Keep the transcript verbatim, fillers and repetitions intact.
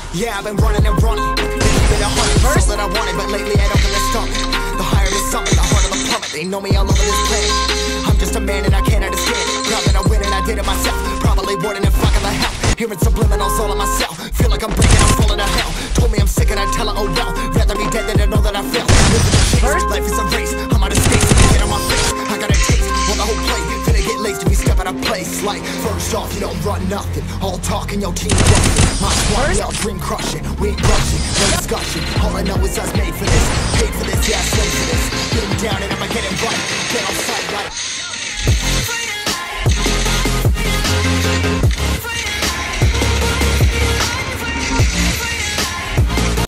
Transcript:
Yeah, I've been running and running. It's been a hundred, first that I wanted, but lately I don't get the stomach. The higher the summit, the harder the plummet. They know me all over this planet. I'm just a man and I can't understand it. Now that I win and I did it myself, probably wouldn't have fucking the hell. Hearing subliminals all on myself. Feel like I'm breaking, I'm falling to hell. Told me I'm sick and I tell her, oh well. Rather be dead than to know that I fell. Living the chase, life is a race. I'm out of space, get on my face. I got a taste, want the whole plate. Finna get laced if we step out of place. Like, first off, you don't run nothing. All talking, your team crushing. My squad, y'all dream crushing. We ain't rushing, no discussion. All I know is us made for this. Paid for this, yeah,